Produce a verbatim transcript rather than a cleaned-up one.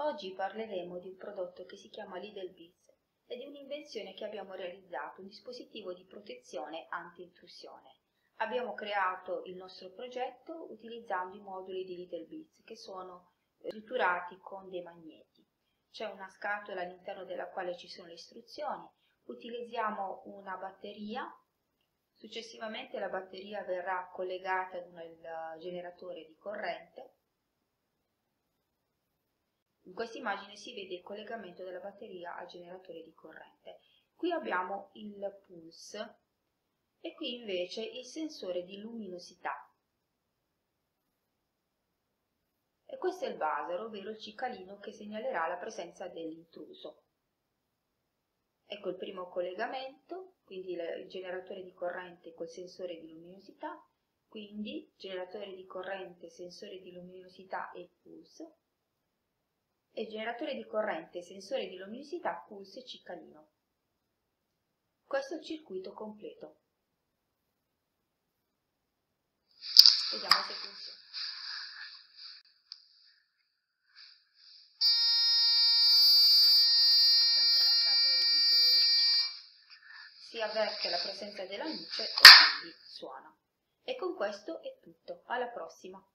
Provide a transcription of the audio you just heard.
Oggi parleremo di un prodotto che si chiama Lidl Beats e di un'invenzione che abbiamo realizzato, un dispositivo di protezione anti-intrusione. Abbiamo creato il nostro progetto utilizzando i moduli di Lidl Beats che sono strutturati con dei magneti. C'è una scatola all'interno della quale ci sono le istruzioni, utilizziamo una batteria, successivamente la batteria verrà collegata ad un generatore di corrente. In questa immagine si vede il collegamento della batteria al generatore di corrente. Qui abbiamo il pulse e qui invece il sensore di luminosità. E questo è il buzzer, ovvero il cicalino che segnalerà la presenza dell'intruso. Ecco il primo collegamento, quindi il generatore di corrente col sensore di luminosità, quindi generatore di corrente, sensore di luminosità e pulse. E generatore di corrente, sensore di luminosità, pulse e cicalino. Questo è il circuito completo. Vediamo se funziona. Aperta la scatola dei cursori, si avverte la presenza della luce e quindi suona. E con questo è tutto. Alla prossima!